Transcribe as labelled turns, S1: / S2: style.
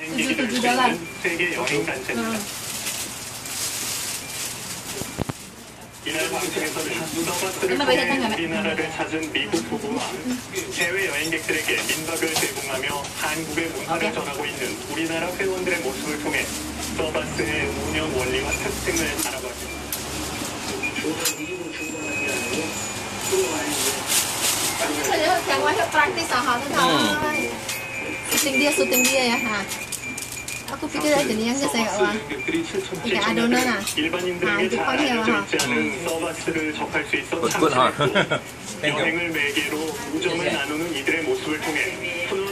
S1: 비행기를 수 있는 세계 여행 단체입니다. 이날 방송에서는 서바스를 통해 우리나라를 찾은 미국 부부와 해외 여행객들에게 민박을 제공하며 한국의 문화를 전하고 있는 우리나라 회원들의 모습을 통해 서바스의 운영 원리와 특징을 알아봤습니다.
S2: Syuting dia ya. Nah, aku pikir aja nih yang saya apa. Kayak adonan ah.
S1: 일반인들에게 잘 알려져 있지 않은 서바스를 접할 수 있어 참 좋았고 여행을 매개로 우정을 나누는 이들의 모습을 통해